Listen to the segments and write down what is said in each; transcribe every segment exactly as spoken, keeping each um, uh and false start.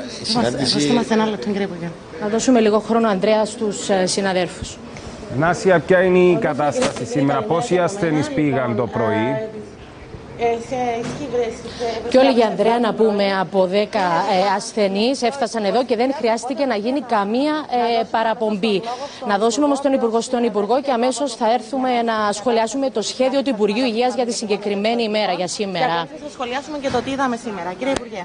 Η συνάντηση... Δώστε μας ένα λεπτό, κύριε Υπουργέ. Να δώσουμε λίγο χρόνο, Ανδρέα, στους συναδέλφους. Νάσια, ποια είναι η κατάσταση σήμερα, πόσοι ασθενείς πήγαν το πρωί? Και όλοι, για Ανδρέα, να πούμε, από δέκα ε, ασθενείς έφτασαν εδώ και δεν χρειάστηκε να γίνει καμία ε, παραπομπή. Να δώσουμε όμως τον Υπουργό στον Υπουργό και αμέσως θα έρθουμε να σχολιάσουμε το σχέδιο του Υπουργείου Υγείας για τη συγκεκριμένη ημέρα, για σήμερα. Και θα σχολιάσουμε και το τι είδαμε σήμερα. Κύριε Υπουργέ.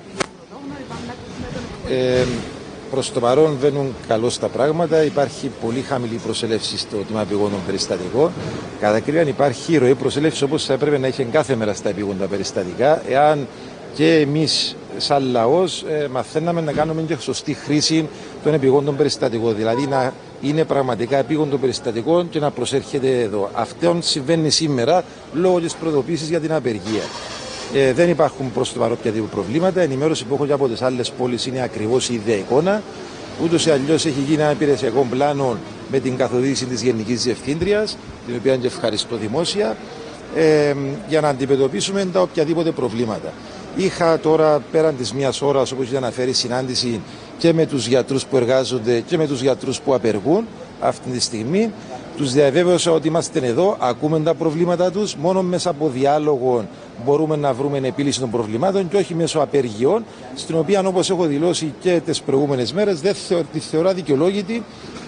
Ε, προς το παρόν βαίνουν καλώς τα πράγματα. Υπάρχει πολύ χαμηλή προσέλευση στο τμήμα επιγόντων περιστατικών. Κατά κρίναν υπάρχει ροή προσέλευση όπως θα έπρεπε να έχει κάθε μέρα στα επίγοντα περιστατικά, εάν και εμείς σαν λαός ε, μαθαίναμε να κάνουμε και σωστή χρήση των επιγόντων περιστατικών. Δηλαδή να είναι πραγματικά επίγοντων περιστατικών και να προσέρχεται εδώ. Αυτό συμβαίνει σήμερα λόγω της προειδοποίησης για την απεργία. Ε, δεν υπάρχουν προς το παρόν οποιαδήποτε προβλήματα. Η ενημέρωση που έχω και από τις άλλες πόλεις είναι ακριβώς η ίδια εικόνα. Ούτως ή αλλιώς έχει γίνει ένα υπηρεσιακό πλάνο με την καθοδήγηση της Γενικής Διευθύντριας, την οποία και ευχαριστώ δημόσια, ε, για να αντιμετωπίσουμε τα οποιαδήποτε προβλήματα. Είχα τώρα πέραν της μίας ώρας, όπως είχε αναφέρει, συνάντηση και με τους γιατρούς που εργάζονται και με τους γιατρούς που απεργούν αυτή τη στιγμή. Τους διαβέβαιωσα ότι είμαστε εδώ, ακούμε τα προβλήματά τους, μόνο μέσα από διάλογο μπορούμε να βρούμε επίλυση των προβλημάτων και όχι μέσω απεργιών, στην οποία, όπως έχω δηλώσει και τις προηγούμενες μέρες, δεν θεω, τη θεωρώ αδικαιολόγητη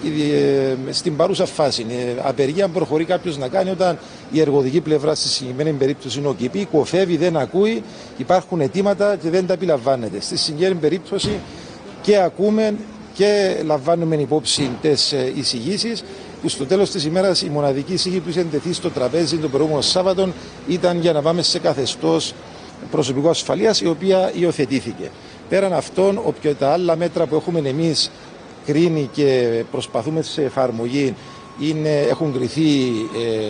ε, στην παρούσα φάση. Ε, απεργία προχωρεί κάποιος να κάνει όταν η εργοδική πλευρά στη συγκεκριμένη περίπτωση είναι ο ΚΙΠΗ, κοφεύει, δεν ακούει, υπάρχουν αιτήματα και δεν τα επιλαμβάνεται. Στη συγκεκριμένη περίπτωση και ακούμε και λαμβάνουμε υπόψη τις εισηγήσεις, που στο τέλος της ημέρας η μοναδική εισήγη που είχε τεθεί στο τραπέζι τον προηγούμενο Σάββατο ήταν για να πάμε σε καθεστώς προσωπικού ασφαλείας, η οποία υιοθετήθηκε. Πέραν αυτών, όποια τα άλλα μέτρα που έχουμε εμείς κρίνει και προσπαθούμε σε εφαρμογή είναι, έχουν κριθεί ε,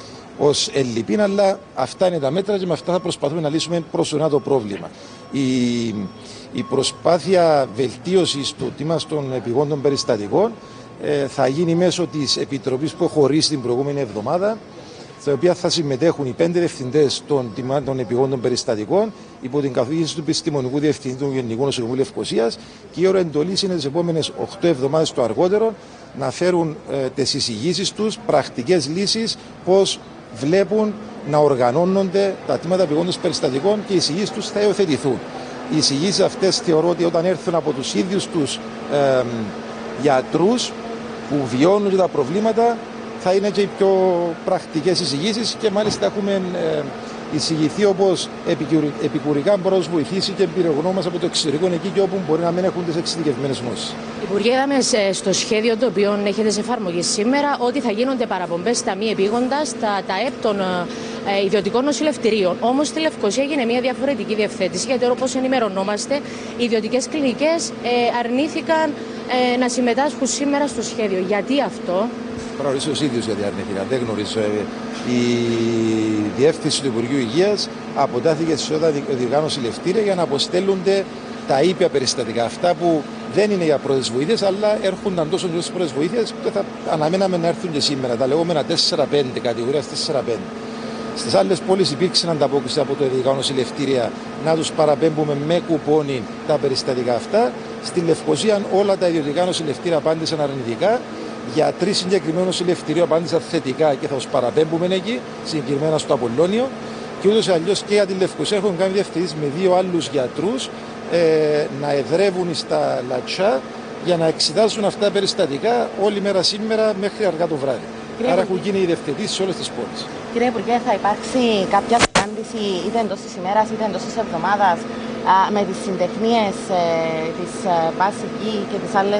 ως ελλειπή, αλλά αυτά είναι τα μέτρα και με αυτά θα προσπαθούμε να λύσουμε προσωρινά το πρόβλημα. Η, η προσπάθεια βελτίωσης του τμήματος των επιγόντων περιστατικών ε, θα γίνει μέσω της επιτροπής που έχω ορίσει την προηγούμενη εβδομάδα, στα οποία θα συμμετέχουν οι πέντε διευθυντές των τμήματων επιγόντων περιστατικών υπό την καθοδήγηση του επιστημονικού διευθυντή του Γενικού Νοσοκομείου Λευκωσίας, και η ώρα εντολής είναι τις επόμενες οκτώ εβδομάδες το αργότερο να φέρουν ε, τις εισηγήσεις τους, πρακτικές λύσεις, πώς βλέπουν να οργανώνονται τα τμήματα επιγόντων περιστατικών, και οι εισηγήσεις τους θα υιοθετηθούν. Οι εισηγήσεις αυτές θεωρώ ότι όταν έρθουν από τους ίδιους τους ε, γιατρούς που βιώνουν και τα προβλήματα, θα είναι και οι πιο πρακτικές εισηγήσεις, και μάλιστα έχουμε ε, εισηγηθεί όπως επικουρικά μπορεί να μας βοηθήσει και εμπειρογνώμας από το εξωτερικό εκεί και όπου μπορεί να μην έχουν τις εξειδικευμένες γνώσεις. Υπουργέ, είδαμε στο σχέδιο το οποίο έχετε σε εφαρμογή σήμερα ότι θα γίνονται παραπομπές στα μη επίγοντα, στα ΤΑΕΠ των ε, ιδιωτικών νοσηλευτηρίων. Όμως στη Λευκωσία έγινε μια διαφορετική διευθέτηση, γιατί όπως ενημερωνόμαστε, οι ιδιωτικές κλινικές ε, αρνήθηκαν ε, να συμμετάσχουν σήμερα στο σχέδιο. Γιατί αυτό? Πρέπει να ρωτήσω os ίδιους γιατί αρνήθηκαν. Δεν γνωρίζω. Η διεύθυνση του Υπουργείου Υγείας αποτάθηκε σε όλα ιδιωτικά νοσηλευτήρια για να αποστέλλονται τα ήπια περιστατικά. Αυτά που δεν είναι για πρώτες βοήθειες, αλλά έρχονταν τόσο στις πρώτες βοήθειες που θα αναμέναμε να έρθουν και σήμερα. Τα λεγόμενα τέσσερα πέντε, κατηγορία τέσσερα πέντε. Στις άλλες πόλεις υπήρξε ανταπόκριση από τα ιδιωτικά νοσηλευτήρια να τους παραπέμπουμε με κουπόνι τα περιστατικά αυτά. Στη Λευκωσία όλα τα ιδιωτικά νοσηλευτήρια απάντησαν αρνητικά. Για τρεις συγκεκριμένους νοσηλευτηρίου απάντησαν θετικά και θα τους παραπέμπουμε εκεί, συγκεκριμένα στο Απολλώνιο. Και ούτως ή αλλιώς και για τη Λευκωσία έχουν κάνει διευθυντήσεις με δύο άλλους γιατρούς ε, να εδρεύουν στα Λατσά για να εξετάσουν αυτά τα περιστατικά όλη μέρα σήμερα μέχρι αργά το βράδυ. Κύριε Άρα έχουν γίνει οι διευθυντήσεις σε όλες τις πόλεις. Κύριε Υπουργέ, θα υπάρξει κάποια συνάντηση είτε εντός της ημέρας είτε εντός της εβδομάδας με τις συντεχνίες ε, της ΠΑΣΙΚΙ και,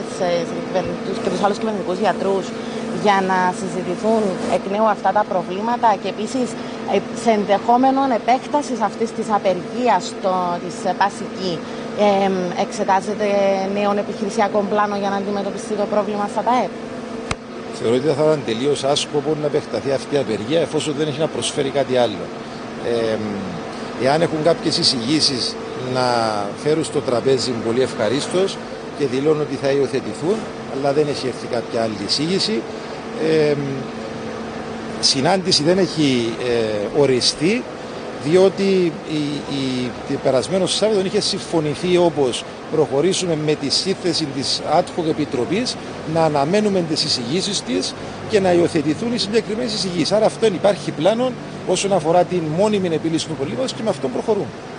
ε, και τους άλλους κυβερνητικούς γιατρούς για να συζητηθούν εκ νέου αυτά τα προβλήματα, και επίσης ε, σε ενδεχόμενο επέκτασης αυτής της απεργίας το, της ΠΑΣΙΚΙ ε, εξετάζεται νέων επιχειρησιακών πλάνο για να αντιμετωπιστεί το πρόβλημα στα ΤΑΕΠ? Θεωρώ ότι θα ήταν τελείως άσκοπο να επεκταθεί αυτή η απεργία εφόσον δεν έχει να προσφέρει κάτι άλλο. Ε, εάν έχουν κάποιες εισηγήσεις να φέρουν στο τραπέζι, πολύ ευχαρίστως, και δηλώνουν ότι θα υιοθετηθούν, αλλά δεν έχει έρθει κάποια άλλη εισήγηση. Ε, συνάντηση δεν έχει ε, οριστεί. διότι η, η, η περασμένο Σάββατο είχε συμφωνηθεί, όπως προχωρήσουμε με τη σύνθεση της ad hoc επιτροπής, να αναμένουμε τις εισηγήσεις της και να υιοθετηθούν οι συγκεκριμένες εισηγήσεις. Άρα αυτό υπάρχει πλάνο όσον αφορά την μόνιμη επίλυση του προβλήματος και με αυτό προχωρούμε.